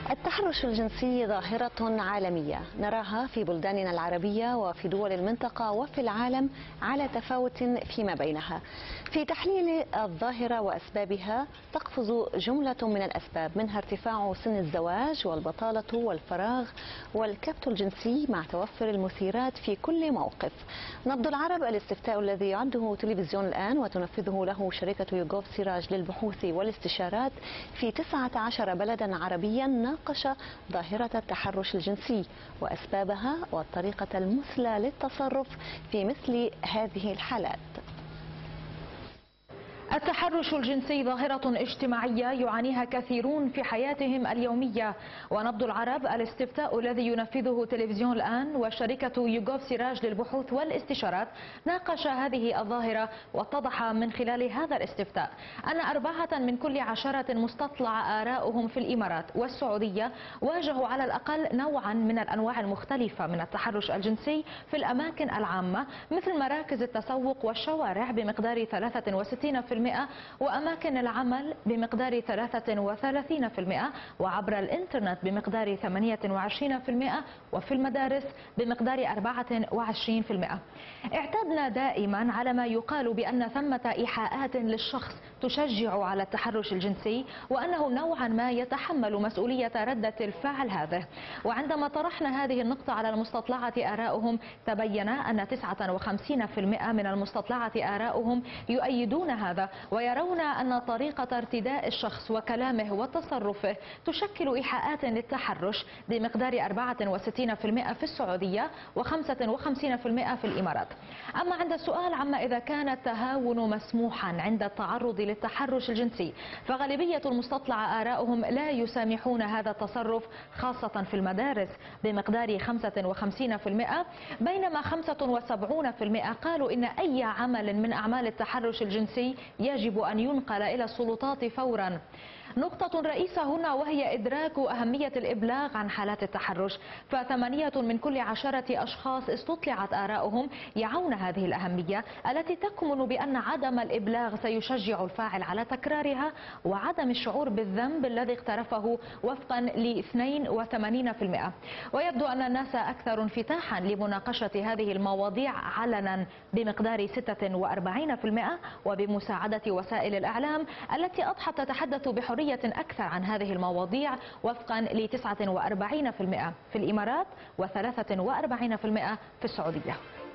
التحرش الجنسي ظاهرة عالمية نراها في بلداننا العربية وفي دول المنطقة وفي العالم على تفاوت فيما بينها. في تحليل الظاهرة وأسبابها تقفز جملة من الأسباب، منها ارتفاع سن الزواج والبطالة والفراغ والكبت الجنسي مع توفر المثيرات في كل موقف. نبض العرب، الاستفتاء الذي يعده تلفزيون الآن وتنفذه له شركة يوغوف سراج للبحوث والاستشارات في 19 بلدا عربيا، ناقش ظاهرة التحرش الجنسي وأسبابها والطريقة المثلى للتصرف في مثل هذه الحالات. التحرش الجنسي ظاهرة اجتماعية يعانيها كثيرون في حياتهم اليومية، ونبض العرب الاستفتاء الذي ينفذه تلفزيون الآن وشركة يوغوف سراج للبحوث والاستشارات ناقش هذه الظاهرة، واتضح من خلال هذا الاستفتاء أن 4 من كل 10 مستطلع آراؤهم في الإمارات والسعودية واجهوا على الأقل نوعا من الأنواع المختلفة من التحرش الجنسي في الأماكن العامة مثل مراكز التسوق والشوارع بمقدار 63%، وأماكن العمل بمقدار 33%، وعبر الإنترنت بمقدار 28%، وفي المدارس بمقدار 24%. اعتدنا دائما على ما يقال بأن ثمة إيحاءات للشخص تشجع على التحرش الجنسي، وأنه نوعا ما يتحمل مسؤولية ردة الفعل هذه. وعندما طرحنا هذه النقطة على المستطلعة آراؤهم تبين أن 59% من المستطلعة آراؤهم يؤيدون هذا، ويرون أن طريقة ارتداء الشخص وكلامه وتصرفه تشكل إيحاءات للتحرش بمقدار 64% في السعودية و55% في الإمارات. أما عند السؤال عما إذا كان التهاون مسموحا عند التعرض للتحرش الجنسي، فغالبية المستطلع آراؤهم لا يسامحون هذا التصرف خاصة في المدارس بمقدار 55%، بينما 75% قالوا إن أي عمل من أعمال التحرش الجنسي يجب أن ينقل إلى السلطات فورا. نقطة رئيسة هنا وهي إدراك أهمية الإبلاغ عن حالات التحرش، ف8 من كل 10 أشخاص استطلعت آراؤهم يعون هذه الأهمية التي تكمن بأن عدم الإبلاغ سيشجع الفاعل على تكرارها، وعدم الشعور بالذنب الذي اقترفه وفقا ل 82%. ويبدو أن الناس أكثر انفتاحا لمناقشة هذه المواضيع علنا بمقدار 46%، وبمساعدة وسائل الإعلام التي أضحت تتحدث بحرية أكثر عن هذه المواضيع وفقا ل 49% في الإمارات و43% في السعودية.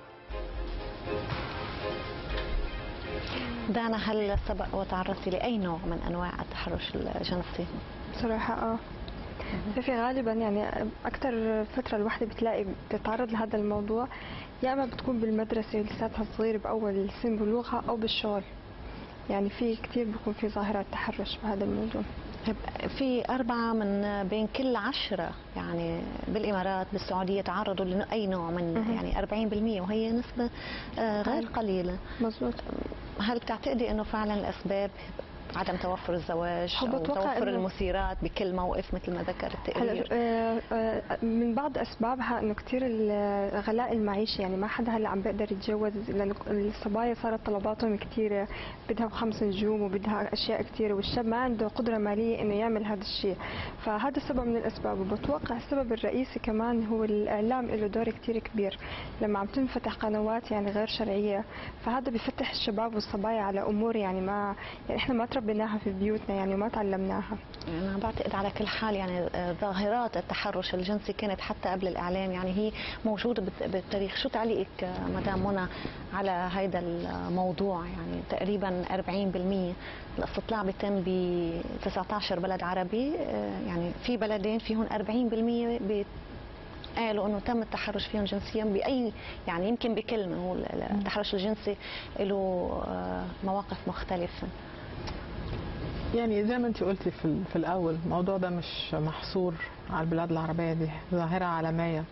دانا، هل سبق وتعرضتي لأي نوع من أنواع التحرش الجنسي؟ بصراحة في غالبا يعني أكثر فترة الواحدة بتتعرض لهذا الموضوع، يا إما بتكون بالمدرسة لساتها صغير بأول سن بلوغها، أو بالشغل. يعني في كثير بيكون في ظاهرة تحرش بهذا الموضوع. في 4 من بين كل 10 يعني بالإمارات بالسعودية تعرضوا لأي نوع من يعني 40%، وهي نسبة غير قليلة. مظبوط. هل تعتقدي أنه فعلا الأسباب عدم توفر الزواج أو توفر المثيرات بكل موقف مثل ما ذكر التقرير؟ من بعض أسبابها أنه كثير غلاء المعيشة، يعني ما حدا هلا عم بيقدر يتجوز، لأن الصبايا صارت طلباتهم كثيرة، بدها 5 نجوم وبدها أشياء كثيرة، والشاب ما عنده قدرة مالية إنه يعمل هذا الشيء. فهذا سبب من الأسباب. وبتوقع السبب الرئيسي كمان هو الإعلام، له دور كثير كبير. لما عم تنفتح قنوات يعني غير شرعية، فهذا بيفتح الشباب والصبايا على أمور يعني ما يعني إحنا ما تربيناها في بيوتنا يعني وما تعلمناها. أنا بعتقد على كل حال يعني ظاهرات التحرش الجنسي كانت حتى قبل الإعلام، يعني هي موجودة بالتاريخ. شو تعليقك مدام منى على هذا الموضوع؟ يعني تقريبا 40% الاستطلاع بيتم ب 19 بلد عربي، يعني في بلدين فيهم 40% قالوا انه تم التحرش فيهم جنسيا باي يعني يمكن بكلمه. هو التحرش الجنسي له مواقف مختلفه. يعني زي ما انت قلتي في الاول، الموضوع ده مش محصور على البلاد العربيه، دي ظاهره عالميه.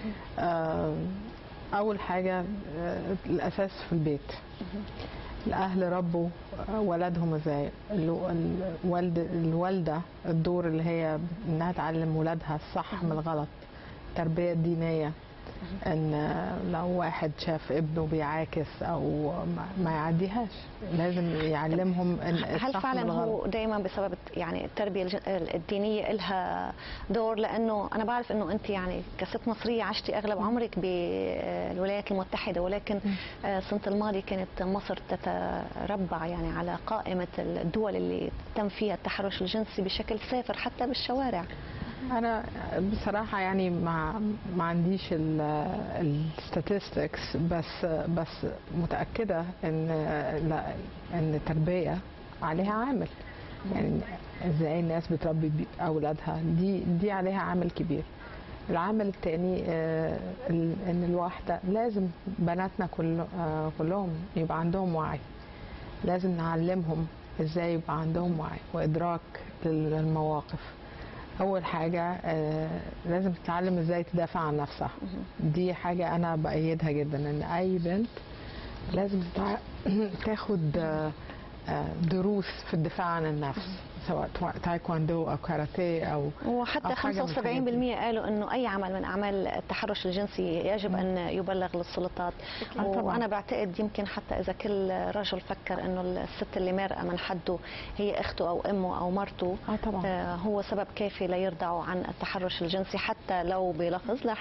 اول حاجه الاساس في البيت. الاهل ربوا ولادهم ازاي، الوالده الدور اللي هي انها تعلم ولادها الصح من الغلط، التربيه الدينيه، ان لو واحد شاف ابنه بيعاكس او ما يعديهاش، لازم يعلمهم ان هل الصح فعلا من هو الغلط. دائما بسبب يعني التربيه الدينيه لها دور؟ لانه انا بعرف انه انت يعني كست مصريه عشتي اغلب عمرك بالولايات المتحده، ولكن السنه الماضيه كانت مصر تتربع يعني على قائمه الدول اللي تم فيها التحرش الجنسي بشكل سافر حتى بالشوارع. انا بصراحه يعني ما عنديش الستاتستكس، بس متاكده ان لا، ان التربيه عليها عامل. يعني ازاي الناس بتربي اولادها، دي عليها عامل كبير. العامل الثاني ان الواحده لازم بناتنا كلهم يبقى عندهم وعي. لازم نعلمهم ازاي يبقى عندهم وعي وادراك للمواقف. اول حاجه لازم تتعلم ازاي تدافع عن نفسها. دي حاجه انا بايدها جدا، ان اي بنت لازم تاخد دروس في الدفاع عن النفس، سواء تايكواندو او كاراتيه او وحتى 75% قالوا انه اي عمل من اعمال التحرش الجنسي يجب ان يبلغ للسلطات. وانا بعتقد يمكن حتى اذا كل رجل فكر انه الست اللي مارقه من حده هي اخته او امه او مرته، هو سبب كافي ليرضعوا عن التحرش الجنسي حتى لو بلفظ.